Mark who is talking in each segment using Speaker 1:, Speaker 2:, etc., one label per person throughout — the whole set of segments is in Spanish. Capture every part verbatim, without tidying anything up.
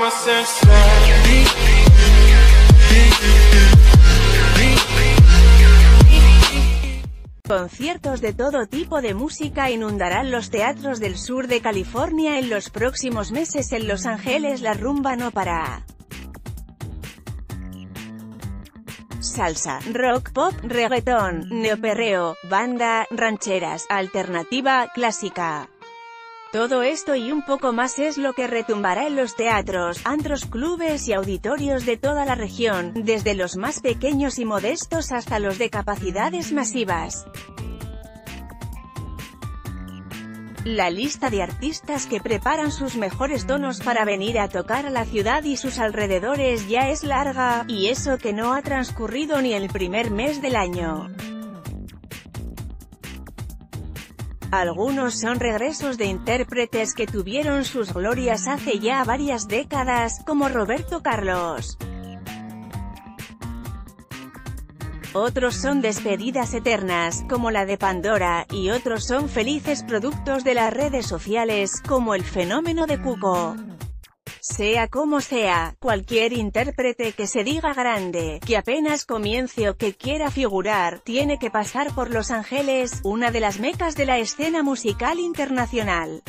Speaker 1: Conciertos de todo tipo de música inundarán los teatros del sur de California en los próximos meses. En Los Ángeles la rumba no para. Salsa, rock, pop, reggaetón, neoperreo, banda, rancheras, alternativa, clásica. Todo esto y un poco más es lo que retumbará en los teatros, antros, clubes y auditorios de toda la región, desde los más pequeños y modestos hasta los de capacidades masivas. La lista de artistas que preparan sus mejores tonos para venir a tocar a la ciudad y sus alrededores ya es larga, y eso que no ha transcurrido ni el primer mes del año. Algunos son regresos de intérpretes que tuvieron sus glorias hace ya varias décadas, como Roberto Carlos. Otros son despedidas eternas, como la de Pandora, y otros son felices productos de las redes sociales, como el fenómeno de Cuco. Sea como sea, cualquier intérprete que se diga grande, que apenas comience o que quiera figurar, tiene que pasar por Los Ángeles, una de las mecas de la escena musical internacional.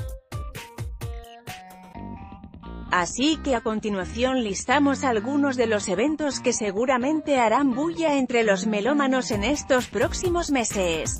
Speaker 1: Así que a continuación listamos algunos de los eventos que seguramente harán bulla entre los melómanos en estos próximos meses.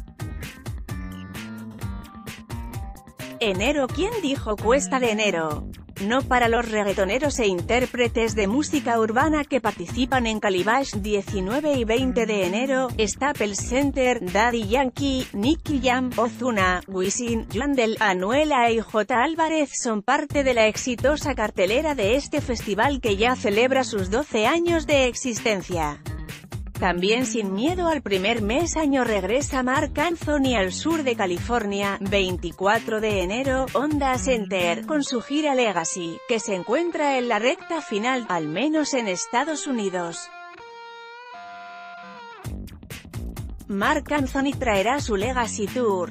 Speaker 1: Enero. ¿Quién dijo cuesta de enero? No para los reggaetoneros e intérpretes de música urbana que participan en Calibash. Diecinueve y veinte de enero, Staples Center, Daddy Yankee, Nicky Jam, Ozuna, Wisin, Yandel, Anuela y J. Álvarez son parte de la exitosa cartelera de este festival que ya celebra sus doce años de existencia. También sin miedo al primer mes año regresa Marc Anthony al sur de California. Veinticuatro de enero, Honda Center, con su gira Legacy, que se encuentra en la recta final, al menos en Estados Unidos. Marc Anthony traerá su Legacy Tour.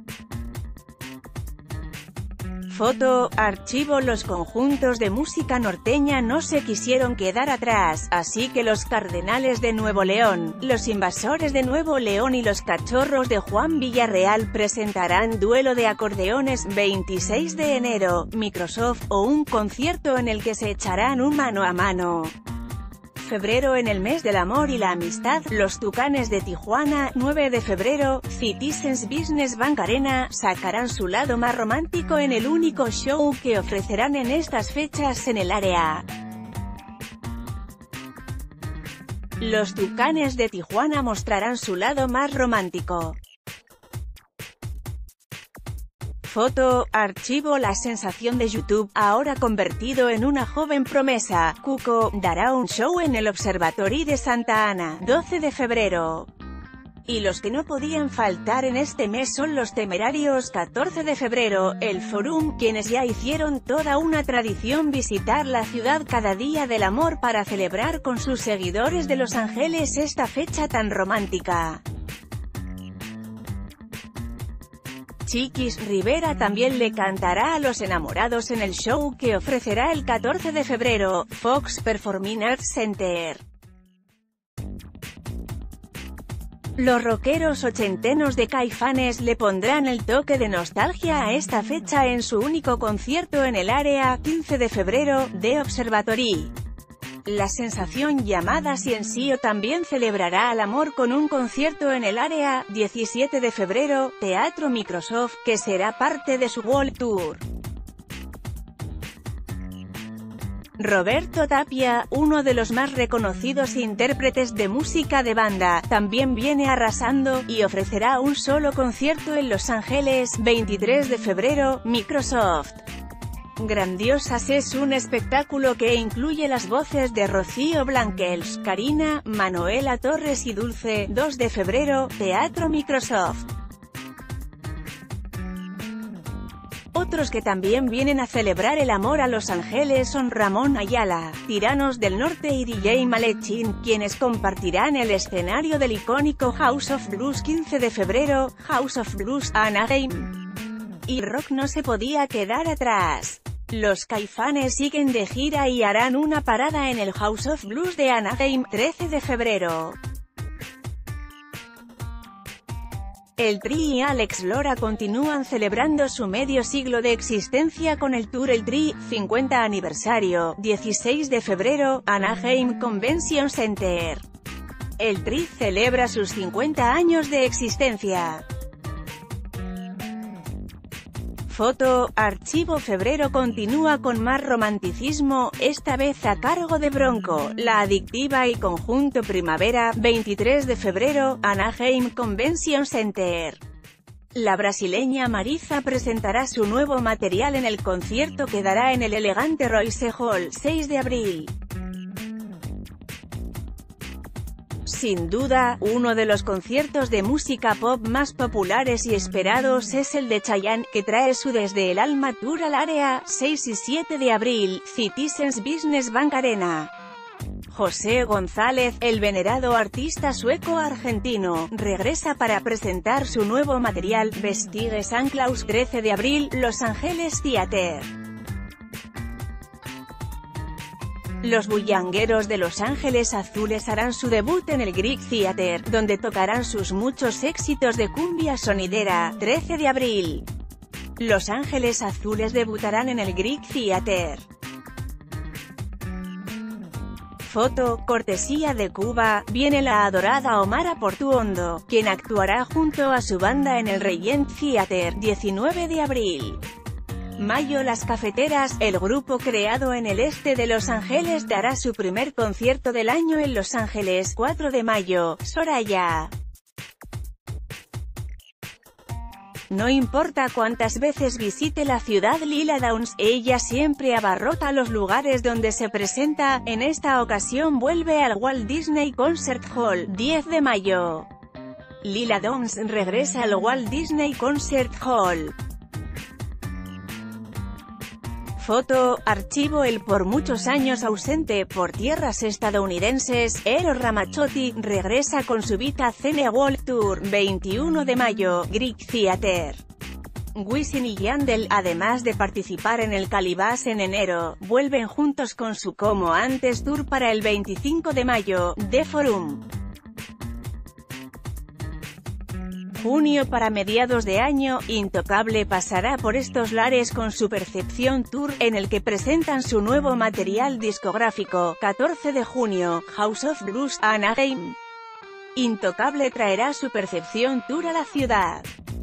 Speaker 1: Foto, archivo. Los conjuntos de música norteña no se quisieron quedar atrás, así que los Cardenales de Nuevo León, los Invasores de Nuevo León y los Cachorros de Juan Villarreal presentarán duelo de acordeones. Veintiséis de enero, Microsoft, o un concierto en el que se echarán un mano a mano. Febrero. En el mes del amor y la amistad, los Tucanes de Tijuana. Nueve de febrero, Citizens Business Bank Arena, sacarán su lado más romántico en el único show que ofrecerán en estas fechas en el área. Los Tucanes de Tijuana mostrarán su lado más romántico. Foto, archivo. La sensación de YouTube, ahora convertido en una joven promesa, Cuco, dará un show en el Observatory de Santa Ana. doce de febrero. Y los que no podían faltar en este mes son los Temerarios. catorce de febrero, el Forum, quienes ya hicieron toda una tradición visitar la ciudad cada día del amor para celebrar con sus seguidores de Los Ángeles esta fecha tan romántica. Chiquis Rivera también le cantará a los enamorados en el show que ofrecerá el catorce de febrero, Fox Performing Arts Center. Los rockeros ochentenos de Caifanes le pondrán el toque de nostalgia a esta fecha en su único concierto en el área. quince de febrero, The Observatory. La sensación llamada Ciencio también celebrará al amor con un concierto en el área. diecisiete de febrero, Teatro Microsoft, que será parte de su World Tour. Roberto Tapia, uno de los más reconocidos intérpretes de música de banda, también viene arrasando, y ofrecerá un solo concierto en Los Ángeles. veintitrés de febrero, Microsoft. Grandiosas es un espectáculo que incluye las voces de Rocío Blanquels, Karina, Manuela Torres y Dulce. dos de febrero, Teatro Microsoft. Otros que también vienen a celebrar el amor a Los Ángeles son Ramón Ayala, Tiranos del Norte y D J Malechin, quienes compartirán el escenario del icónico House of Blues. quince de febrero, House of Blues, Anaheim. Y rock no se podía quedar atrás. Los Caifanes siguen de gira y harán una parada en el House of Blues de Anaheim, trece de febrero. El Tri y Alex Lora continúan celebrando su medio siglo de existencia con el tour El Tri, cincuenta aniversario, dieciséis de febrero, Anaheim Convention Center. El Tri celebra sus cincuenta años de existencia. Foto, Archivo Febrero continúa con más romanticismo, esta vez a cargo de Bronco, La Adictiva y Conjunto Primavera, veintitrés de febrero, Anaheim Convention Center. La brasileña Marisa presentará su nuevo material en el concierto que dará en el elegante Royce Hall, seis de abril. Sin duda, uno de los conciertos de música pop más populares y esperados es el de Chayanne, que trae su Desde el Alma Tour al área, seis y siete de abril, Citizens Business Bank Arena. José González, el venerado artista sueco-argentino, regresa para presentar su nuevo material, Vestige San Claus, trece de abril, Los Ángeles Theater. Los bullangueros de Los Ángeles Azules harán su debut en el Greek Theater, donde tocarán sus muchos éxitos de cumbia sonidera, trece de abril. Los Ángeles Azules debutarán en el Greek Theater. Foto, cortesía de Cuba, viene la adorada Omara Portuondo, quien actuará junto a su banda en el Regent Theater, diecinueve de abril. Mayo Las Cafeteras, el grupo creado en el este de Los Ángeles dará su primer concierto del año en Los Ángeles, cuatro de mayo, Soraya. No importa cuántas veces visite la ciudad Lila Downs, ella siempre abarrota los lugares donde se presenta, en esta ocasión vuelve al Walt Disney Concert Hall, diez de mayo. Lila Downs regresa al Walt Disney Concert Hall. Foto, archivo El por muchos años ausente por tierras estadounidenses, Eros Ramazzotti, regresa con su Vita Cene World Tour, veintiuno de mayo, Greek Theater. Wisin y Yandel, además de participar en el Calibash en enero, vuelven juntos con su Como Antes Tour para el veinticinco de mayo, The Forum. Junio para mediados de año, Intocable pasará por estos lares con su Percepción Tour, en el que presentan su nuevo material discográfico, catorce de junio, House of Blues, Anaheim. Intocable traerá su Percepción Tour a la ciudad.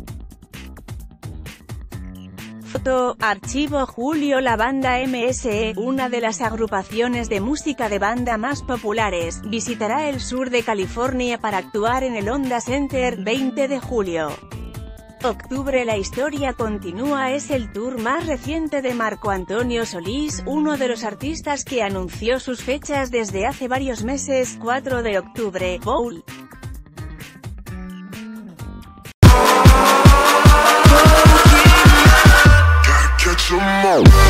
Speaker 1: Foto, archivo Julio La banda M S E, una de las agrupaciones de música de banda más populares, visitará el sur de California para actuar en el Honda Center, veinte de julio. Octubre La historia continúa es el tour más reciente de Marco Antonio Solís, uno de los artistas que anunció sus fechas desde hace varios meses, cuatro de octubre, Bowl.
Speaker 2: Catch 'em all.